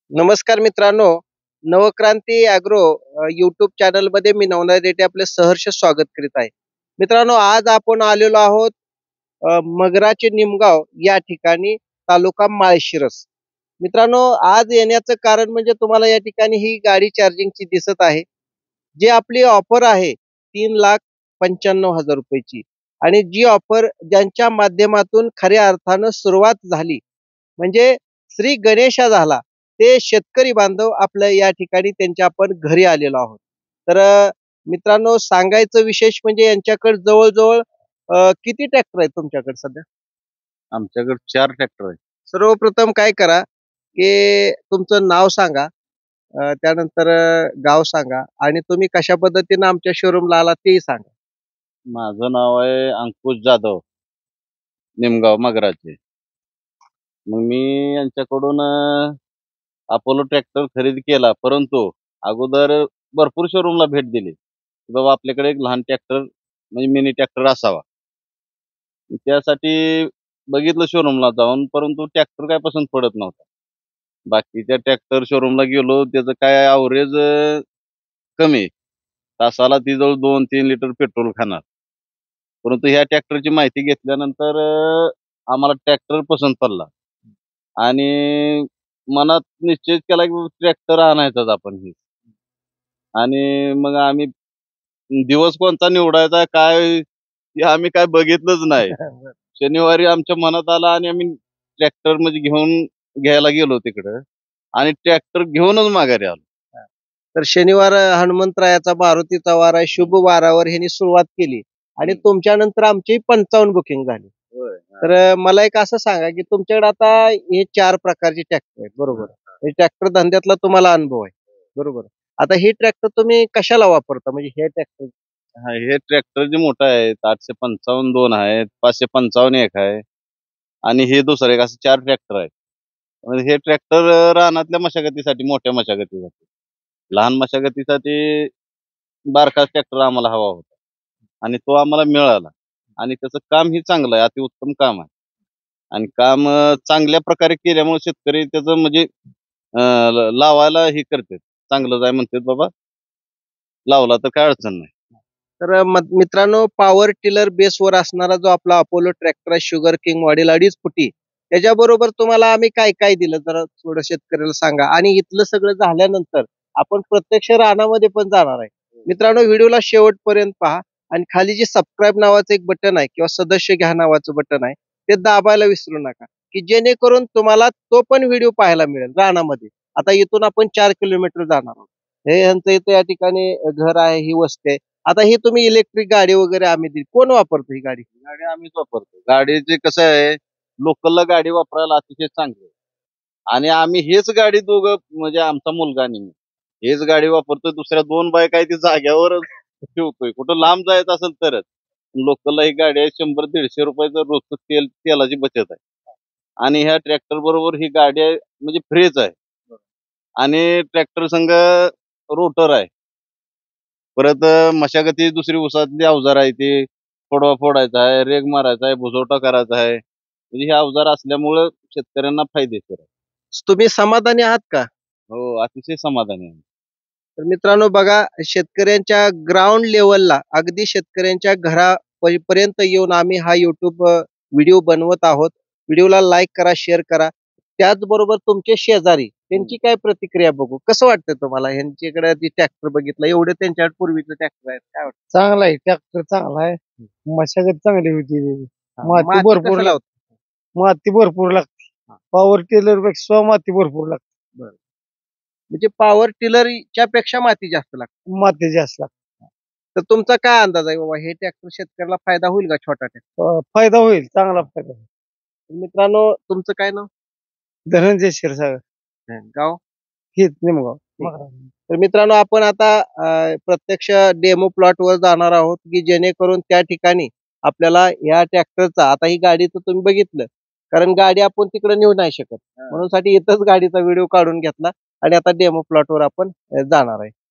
नमस्कार मित्रांनो, Navkranti agro YouTube चॅनलमध्ये मी नवनाथ रेड्डी आपले सहर्ष स्वागत करीत आहे. मित्रांनो, आज आपण आलेलो आहोत मगराचे निमगाव या ठिकाणी, तालुका माळशिरस. मित्रांनो, आज येण्याचं कारण म्हणजे तुम्हाला या ठिकाणी ही गाडी चार्जिंगची दिसत आहे. जी आपली ऑफर आहे ₹3,95,000 ची आणि जी ऑफर ज्यांच्या माध्यमातून खऱ्या अर्थानं सुरुवात झाली, म्हणजे श्री गणेशा झाला. ते शेतकरी बांधव आपल्या या ठिकाणी त्यांच्या आपण घरी आलेलो आहोत. तर मित्रांनो, सांगायचं विशेष म्हणजे यांच्याकडे जवळ-जवळ किती ट्रॅक्टर आहेत तुमच्याकडे सध्या? आमच्याकडे 4 ट्रॅक्टर आहेत. सर्वप्रथम काय करा, की तुमचं नाव सांगा, त्यानंतर गाव सांगा आणि तुम्ही कशा पद्धतीनं आमच्या शोरूमला आलात तेही सांगा. माझं नाव आहे अंकुश जाधव, निमगाव मगराचे. मग मी यांच्याकडून अपोलो ट्रॅक्टर खरेदी केला. परंतु अगोदर भरपूर शोरूमला भेट दिली, की बाबा आपल्याकडे एक लहान ट्रॅक्टर म्हणजे मिनी ट्रॅक्टर असावा. त्यासाठी बघितलं शोरूमला जाऊन, परंतु ट्रॅक्टर काय पसंत पडत नव्हता. बाकीच्या ट्रॅक्टर शोरूमला गेलो, त्याचं काय ॲव्हरेज कमी. तासाला ती जवळ 2-3 लिटर पेट्रोल खाणार. परंतु ह्या ट्रॅक्टरची माहिती घेतल्यानंतर आम्हाला ट्रॅक्टर पसंत पडला आणि मनात निश्चय केला की ट्रॅक्टर आणायचाच आपण हे. आणि मग आम्ही दिवस कोणता निवडायचा काय हे आम्ही काय बघितलंच नाही. शनिवारी आमच्या मनात आलं आणि आम्ही ट्रॅक्टर म्हणजे घ्यायला गेलो तिकडं आणि ट्रॅक्टर घेऊनच माघारी आलो. तर शनिवार हनुमंतरायाचा मारुतीचा वार आहे. शुभ वारावर ह्यांनी सुरुवात केली आणि तुमच्यानंतर आमची 55 बुकिंग झाली. होय. तर मला एक असं सांगा, की तुमच्याकडे आता हे 4 प्रकारचे ट्रॅक्टर आहेत, बरोबर? हे ट्रॅक्टर धंद्यातला तुम्हाला अनुभव आहे, बरोबर? आता हे ट्रॅक्टर तुम्ही कशाला वापरता? म्हणजे हे ट्रॅक्टर हां, हे ट्रॅक्टर जे मोठं आहे 855 2 आहेत, 555 एक आहे आणि हे दुसरं एक असं 4 ट्रॅक्टर आहेत. म्हणजे हे ट्रॅक्टर रानातल्या मशागतीसाठी, मोठ्या मशागतीसाठी. लहान मशागतीसाठी बारकाच ट्रॅक्टर आम्हाला हवा होता आणि तो आम्हाला मिळाला आणि त्याचं काम ही चांगलं आहे, अतिउत्तम काम आहे आणि काम चांगल्या प्रकारे केल्यामुळे शेतकरी त्याचं म्हणजे लावायला हे करतात. चांगलंच आहे म्हणतात बाबा, लावला तर काय अडचण नाही. तर मित्रांनो, पॉवर टिलर बेसवर असणारा जो आपला अपोलो ट्रॅक्टर आहे, शुगर किंग मॉडेल 2.5 फुटी, त्याच्याबरोबर तुम्हाला आम्ही काय-काय दिलं जरा थोडं शेतकऱ्याला सांगा आणि इथलं सगळं झाल्यानंतर आपण प्रत्यक्ष रानामध्ये पण जाणार आहे. मित्रांनो, व्हिडिओला शेवटपर्यंत पहा आणि खाली जे सबस्क्राईब नावाचं एक बटन आहे किंवा सदस्य घ्या नावाचं बटन आहे, ते दाबायला विसरू नका, की जेणेकरून तुम्हाला तो पण व्हिडिओ पाहायला मिळेल रानामध्ये. आता इथून आपण 4 किलोमीटर जाणार आहोत. हे ह्यांचं इथं या ठिकाणी घर आहे, ही वस्ती आहे. आता ही तुम्ही इलेक्ट्रिक गाडी वगैरे आम्ही दिली. कोण वापरतो ही गाडी? गाडी आम्हीच वापरतो. गाडीचे कसं आहे, लोकलला गाडी वापरायला अतिशय चांगली आहे आणि आम्ही हेच गाडी दोघं म्हणजे आमचा मुलगा आणि मी, हेच गाडी वापरतोय. दुसऱ्या 2 बाईक आहे ती जाग्यावरच ठेवतोय. कुठं लांब जायचं असेल तरच. लोकलला ही गाडी आहे ₹100-150 रोजचं तेलाची बचत आहे आणि ह्या ट्रॅक्टर बरोबर ही गाडी आहे म्हणजे फ्रीच आहे आणि ट्रॅक्टर संग रोटर आहे. परत मशागती दुसरी उसातली अवजार आहे ती खोडवा फोडायचा आहे, रेग मारायचा आहे, भुजवटा करायचा आहे. म्हणजे हे अवजार असल्यामुळं शेतकऱ्यांना फायदेशीर आहे. तुम्ही समाधानी आहात का? हो, अतिशय समाधानी आहे. तर मित्रांनो बघा, शेतकऱ्यांच्या ग्राउंड लेव्हलला अगदी शेतकऱ्यांच्या पर्यंत येऊन आम्ही हा YouTube व्हिडिओ बनवत आहोत. व्हिडिओला लाईक करा, शेअर करा. त्याचबरोबर तुमचे शेजारी त्यांची काय प्रतिक्रिया बघू. कसं वाटतं तुम्हाला ह्यांच्याकडे जे ट्रॅक्टर बघितलं, एवढे त्यांच्याकडे पूर्वीचं ट्रॅक्टर आहेत, काय वाटतं? चांगला आहे, ट्रॅक्टर चांगला आहे. मशागत चांगली होती त्याची. माती माती भरपूर कसं लावता? माती भरपूर लागते. पॉवर टिलर पेक्षा माती भरपूर लागते. बरं. म्हणजे पॉवर टिलरच्या पेक्षा माती जास्त लागते. माती जास्त लागते. तर तुमचा काय अंदाज आहे बाबा, हे ट्रॅक्टर शेतकऱ्याला फायदा होईल का छोटा ट्रॅक्टर? फायदा होईल, चांगला फायदा होईल. मित्रांनो, तुमचं काय नाव? धनंजय क्षीरसागर, गाव? हेच निमगाव. तर मित्रांनो, आपण आता प्रत्यक्ष डेमो प्लॉटवर जाणार आहोत, की जेणेकरून त्या ठिकाणी आपल्याला या ट्रॅक्टरचा, आता ही गाडी तर तुम्ही बघितलं, कारण गाडी आपण तिकडे नेऊ नाही शकत. म्हणून साठी इथंच गाडीचा व्हिडिओ काढून घेतला आणि आता डेमो प्लॉटवर आपण जाणार आहे.